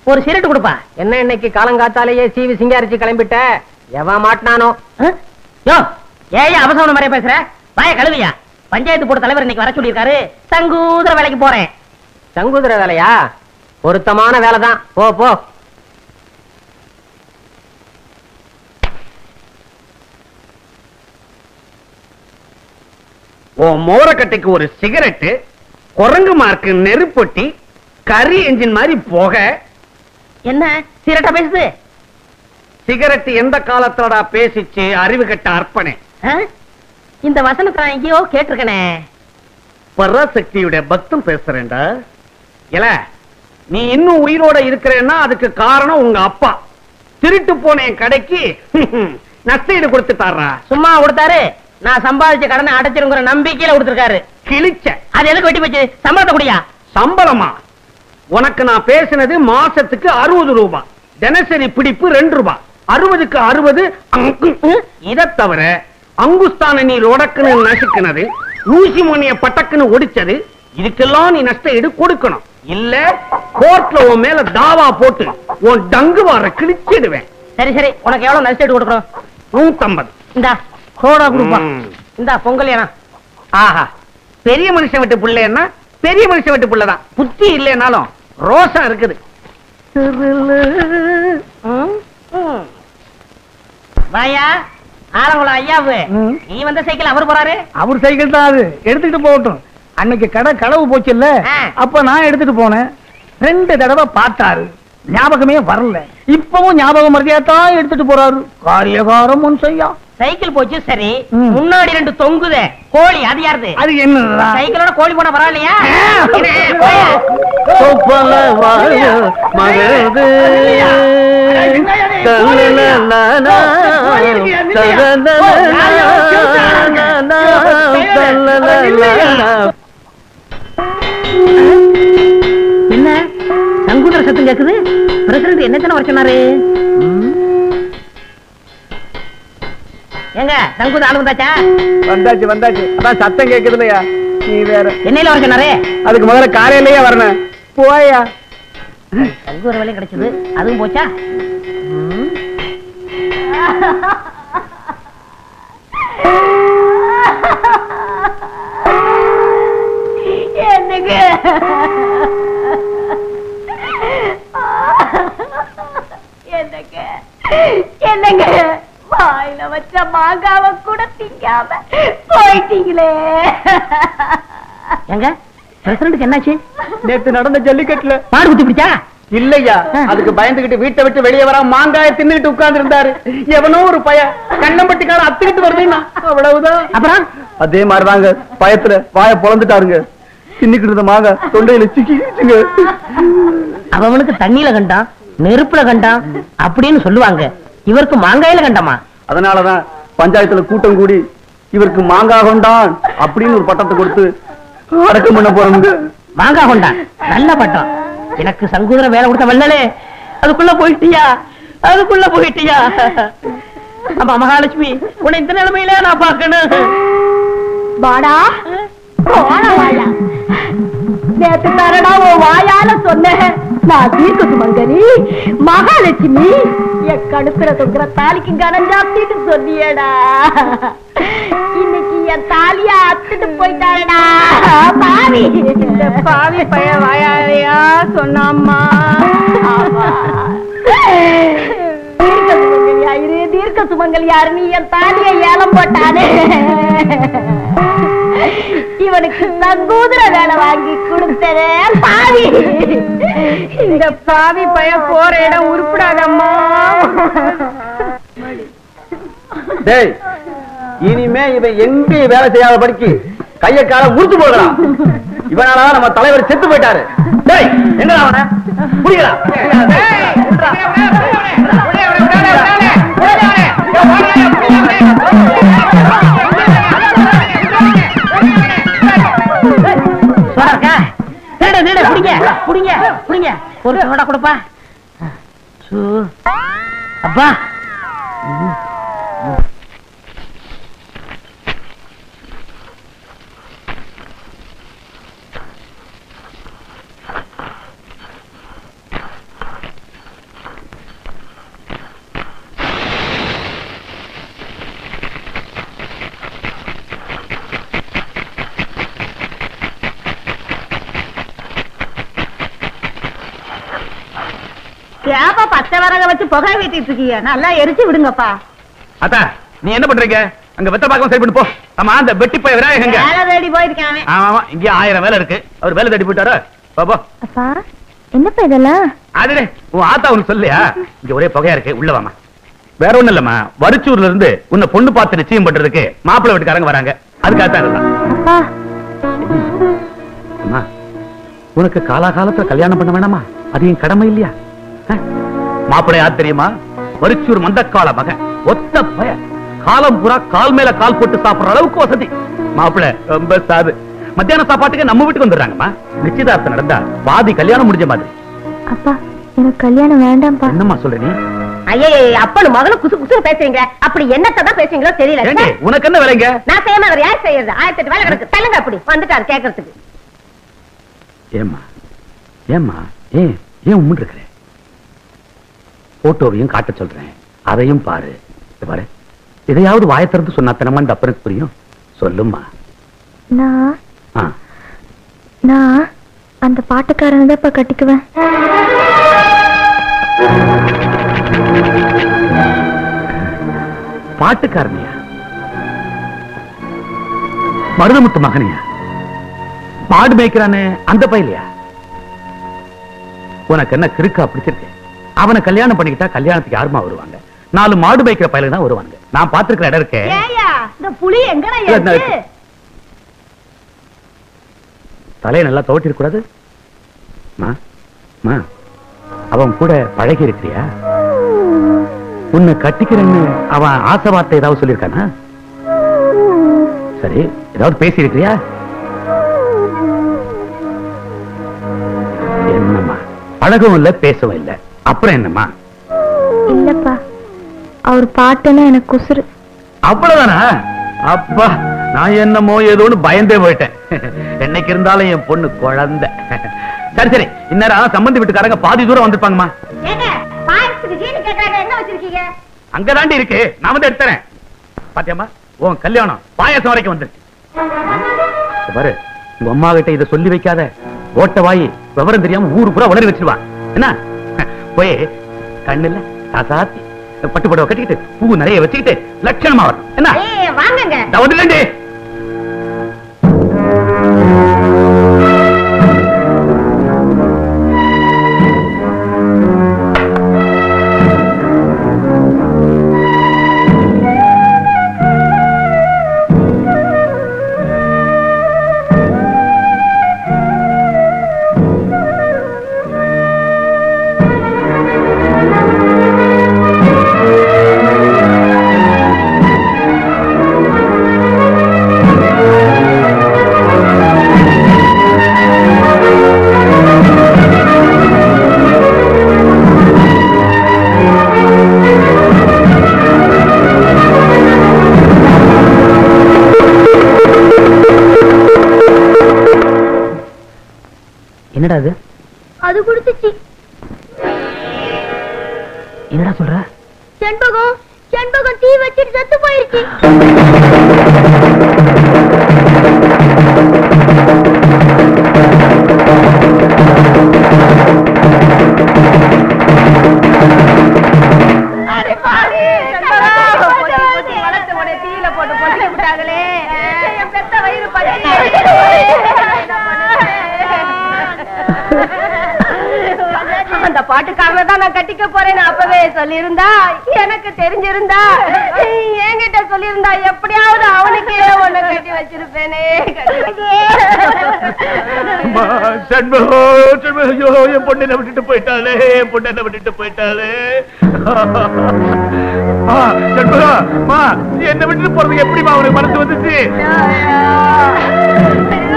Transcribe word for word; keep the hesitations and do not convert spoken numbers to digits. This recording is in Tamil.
ஒரு சிரட்டு கொடுப்பா. என்ன இன்னைக்கு காலங்காத்தாலேயே சீவி சிங்காரிச்சு கிளம்பிட்ட? எவன் மாட்டினானோ? யோ ஏன் அவசரம் மாதிரியா பேசுற? வாய கழுவியா? பஞ்சாயத்து போர்டு தலைவர் இன்னைக்கு வர சொல்லியிருக்காரு. சங்கூதர வேலைக்கு போறேன். சங்கூதர வேலையா? பொருத்தமான வேலைதான். போ போ. ஓ மோரக்கட்டைக்கு ஒரு சிகரெட்டு, குரங்கு மார்க்கு நெருப்பொட்டி, கரி என்ஜின் மாதிரி போக. என்ன சிரட்டா பேசுது? சிகரெட் எந்த காலத்தோட பேசிச்சு? அறிவு கட்ட அர்ப்பணே. இந்த வசனத்தை எங்கேயோ கேட்டிருக்கனே. பராசக்தியுடைய பக்தம் பேசுறேன்டா. இல்ல நீ இன்னும் உயிரோட இருக்கிறேன்னா அதுக்கு காரணம் உங்க அப்பா. திருட்டு போன என் கடைக்கு நஷ்டஈடு கொடுத்துட்டாரா? சும்மா கொடுத்தாரு. நான் சம்பாதிச்ச கடனை அடைச்சிருங்கிற நம்பிக்கையில கொடுத்திருக்காரு. கிழிச்ச. அது எதுக்கு வெட்டி போச்சு? சம்பளத்தை குடியா? சம்பளமா? உனக்கு நான் பேசினது மாசத்துக்கு அறுபது ரூபாய், தினசரி பிடிப்பு ரெண்டு ரூபாய். அறுபதுக்கு அறுபது. இதை தவிர அங்குஸ்தான நீ ரொடக்குன்னு நசுக்குனது, ஊசி மணிய பட்டக்குன்னு ஒடிச்சது, இதுக்கெல்லாம் நீ நஷ்ட ஈடு கொடுக்கணும். இல்ல கோர்ட்ல உன் மேல தாவா போட்டு உன் டங்கு வார கிழிச்சிடுவேன். சரி சரி, உனக்கு எவ்வளவு நஷ்ட ஈடு கொடுக்கணும்? நூத்தம்பது. இந்தா கோடா கொடுப்பா. இந்தா பொங்கல். ஏனா ஆஹா, பெரிய மனுஷன் விட்டு பிள்ளைன்னா பெரிய மனுஷன் விட்டு பிள்ளைதான். புத்தி இல்லைனாலும் ரோசம் இருக்குது. வாயா ஆலங்குளம் ஐயாவு, நீ வந்த சைக்கிள் அவர் போறாரு. அவர் சைக்கிள் தான் அது, எடுத்துட்டு போகட்டும். அன்னைக்கு கடை களவு போச்சு இல்ல, அப்ப நான் எடுத்துட்டு போனேன். ரெண்டு தடவை பார்த்தாரு, ஞாபகமே வரல. இப்பவும் ஞாபகம் மறதியாத்தான் எடுத்துட்டு போறாரு. காரியகாரம் முன் செய்யா. சைக்கிள் போச்சு சரி, முன்னாடி ரெண்டு தொங்குதே கோழி, அது யாருது? அது என்ன? சைக்கிளோட கோழி போனா பரவாயில்லையா? என்ன சங்கூதர சத்தம் கேக்குது? பிரசிடண்ட் என்னத்தான வர சொன்னாரு? எங்க சங்கூத ஆளு வந்தாச்சா? வந்தாச்சு வந்தாச்சு. அதான் சத்தம் கேக்குது இல்லையா? நீ வேற என்னையில வர சொன்னாரு? அதுக்கு முதல்ல காலையிலேயே வரணும். போயா. சங்கூர வேலையும் கிடைச்சது, அதுவும் போச்சா? என்னங்க என்னங்க என்னங்க வாயில வச்ச மாங்காவ கூட திங்காம போயிட்டீங்களே. எங்க பிரசிடண்ட்க்கு என்னாச்சு? நேத்து நடந்த ஜல்லிக்கட்டுல மாடு குத்தி பிடிச்சா? இல்லையா, அதுக்கு பயந்துகிட்டு வீட்டை விட்டு வெளியே வர மாங்காய தின்னுட்டு உட்கார்ந்து இருந்தாரு. எவனோ ஒரு பய கண்ணம்பட்டி காலம் அத்துக்கிட்டு வருதுன்னா அவ்வளவுதான். அப்புறம் அதே மாதிரிதாங்க, பயத்துல வாய பொழந்துட்டாருங்க. தின்னுக்கிட்டு இருந்த மாங்காய் தொண்டையில சிக்கிச்சுங்க. அவனுக்கு தண்ணியில கண்டான், நெருப்புல கண்டான் அப்படின்னு சொல்லுவாங்க. இவருக்கு மாங்காயில கண்டமா? அதனாலதான் பஞ்சாயத்துல கூட்டம் கூடி இவருக்கு மாங்காய் கொண்டான் அப்படின்னு ஒரு பட்டத்தை கொடுத்து அடக்கம் பண்ண போறாங்க. மாங்காய் கொண்டான் நல்ல பட்டம். எனக்கு சங்கூதர வேலை கொடுத்த வல்லலே, அதுக்குள்ள போயிட்டியா? அதுக்குள்ள போயிட்டியா? ஆமா மகாலட்சுமி, உன்னை இந்த நிலைமையில நான் பாக்கணும். வாடா வாயா, நேத்து தரடா உன் வாயால சொன்னேன் நான் தீர்க்க சுமங்கரி மகாலட்சுமி. என் கடுப்புல தொங்குற தாலிக்கு கனம் ஜாப்தின்னு சொன்னியடா. இன்னைக்கு என் தாலியா அத்துட்டு போயிட்டாடா பாவி. இந்த பாவி பைய வாயாலையா சொன்னாம்மா. தீர்க்க சுமங்கலி ஆயிரு, தீர்க்க சுமங்கலி யாருன்னு என் தாலியை ஏலம் போட்டானே. இவனுக்கு சங்கூதர வேலை வாங்கி கொடுத்ததே பாவி. இந்த பாவி பைய போற இடம் உருப்படாதம்மா. டேய், இனிமே இவன் எங்க வேலை செய்யாத படிக்கு கைய கால முறிச்சு போடலாம். இவனாலதான் நம்ம தலைவர் செத்து போயிட்டாரு. டேய் என்ன அவன புரியலாம். ஒரு சோடா கொடுப்பா. அப்பா ஏப்பா பச்சை வரக வச்சு புகை வீட்டிட்டு இருக்கீங்க, நல்லா எரிச்சு விடுங்கப்பா. அத்தா நீ என்ன பண்றீங்க? அங்க வெத்த பாக்கம் சரி பண்ணி போ. ஆமா அந்த வெட்டி போய் விநாயகங்க வேலை தேடி போயிருக்காங்க. ஆமா ஆமா இங்க ஆயிரம் வேலை இருக்கு. அவர் வேலை தேடி போயிட்டாரோ பாபா. அப்பா என்னப்பா இதெல்லாம்? அதுடே உன் ஆத்தா உனக்கு சொல்லியா? இங்க ஒரே புகையா இருக்கு, உள்ள வாமா. வேற ஒண்ணு இல்லம்மா, வரிச்சூர்ல இருந்து உன்னை பொண்ணு பார்த்து நிச்சயம் பண்றதுக்கு மாப்பிள்ளை வீட்டுக்காரங்க வராங்க. அதுக்காகத்தான் இருந்தா. அப்பா அம்மா உனக்கு காலாகாலத்துல கல்யாணம் பண்ண வேணாமா? அது என் கடமை இல்லையா? மாப்பிள்ளை யார் தெரியுமா? வரிச்சூர் மந்தக்கால மகன், ஒத்த பய, காலம் பூரா கால் மேல கால் போட்டு சாப்பிடுற அளவுக்கு வசதி. மாப்பிள்ளை ரொம்ப சாது. மத்தியான சாப்பாட்டுக்கு நம்ம வீட்டுக்கு வந்துடுறாங்கம்மா. நிச்சயதார்த்தம் நடந்தா பாதி கல்யாணம் முடிஞ்ச மாதிரி. அப்பா எனக்கு கல்யாணம் வேண்டாம்ப்பா. என்னம்மா சொல்ற நீ? ஐயே அப்பனும் மகளும் குசு குசு பேசுறீங்க. அப்படி என்னத்தான் பேசுறீங்களோ தெரியல. ஏண்டி, உனக்கு என்ன வேலைங்க? நான் செய்யாம அவர் யார் செய்யறது? ஆயிரத்தி எட்டு வேலை கிடக்கு. தள்ளுங்க. அப்படி வந்துட்டாரு கேட்கறதுக்கு. ஏம்மா ஏம்மா ஏன் ஏன் உம்முன்னு இருக்கிற? போட்டோவையும் காட்ட சொல்றேன், அதையும் பாரு. இத பாரு, இதையாவது வாயை திறந்து சொன்னா தினமா இந்த அப்பனுக்கு புரியும். சொல்லும்மா. நான் ஆ, நான் அந்த பாட்டுக்காரனை தான் இப்ப கட்டிக்குவேன். பாட்டுக்காரனியா? மருதமுத்து மகனியா? மாடு மேய்க்கிறானே அந்த பையலையா? உனக்கு என்ன கிறுக்கா பிடிச்சிருக்கு? அவனை கல்யாணம் பண்ணிக்கிட்டா கல்யாணத்துக்கு யாருமா வருவாங்க? நாலு மாடு மேய்க்கிற பையலுக்கு தான் வருவாங்க. நான் பாத்துருக்கிற இடம் இருக்கே. இந்த புலி எங்கடா இருக்கு? தலையை நல்லா துவட்டிருக்க கூடாது. அவன் கூட பழகி இருக்கிறியா? உன்னை கட்டிக்கிறேன்னு அவன் ஆசை வார்த்தை ஏதாவது சொல்லியிருக்கானா? சரி, ஏதாவது பேசி இருக்கிறியா? என்னம்மா, பழகவும் இல்ல பேசவும் இல்ல, அப்புறம் என்னம்மா? இல்லப்பா, அவர் பாட்டுன்னா எனக்கு குசுறு. அவ்வளவுதானா? அப்பா, நான் என்னமோ ஏதோன்னு பயந்தே போயிட்டேன். என்னைக்கு இருந்தாலும் என் பொண்ணு குழந்தை. சரி சரி, இந்நேரம் சம்பந்தி வீட்டுக்காரங்க பாதி தூரம் வந்திருப்பாங்கம்மா. என்ன வச்சிருக்கீங்க? அங்கதாண்டி இருக்கு, நான் வந்து எடுத்துறேன். பாத்தியம்மா, உன் கல்யாணம் பாயாசம் வரைக்கும் வந்துருச்சு. பாரு, உங்க அம்மா கிட்ட இதை சொல்லி வைக்காத. ஓட்ட வாயி விவரம் தெரியாம ஊரு பூரா உணரி வச்சிருவா. என்ன போய் கண்ணுல காசாத்தி பட்டு புடவை கட்டிக்கிட்டு பூ நிறைய வச்சுக்கிட்டு லட்சணமா வரும். என்ன வாங்குங்க. வந்துடண்டி. என்னடா அது? அது குடிச்சிச்சு. என்னடா சொல்ற? செண்பகம் செண்பகம் தீ வச்சிட்டு செத்து போயிருச்சு. தீயில போட்டு பொண்ணு விட்டாங்களே, என் பெத்த வயிறு பற்றி. அந்த பாட்டுக்காரனை தான் நான் கட்டிக்க போறேன்னு அப்பவே சொல்லியிருந்தா, எனக்கு தெரிஞ்சிருந்தா, என்கிட்ட சொல்லியிருந்தா எப்படியாவது அவனுக்கே ஒண்ணு கட்டி வச்சிருப்பேனே. என் பொண்ணு என்ன விட்டுட்டு போயிட்டாளே, என் பொண்ணு என்ன விட்டுட்டு போயிட்டாளே. என்ன விட்டுட்டு போறதுக்கு எப்படிமா அவனுக்கு மனசு வந்துச்சு?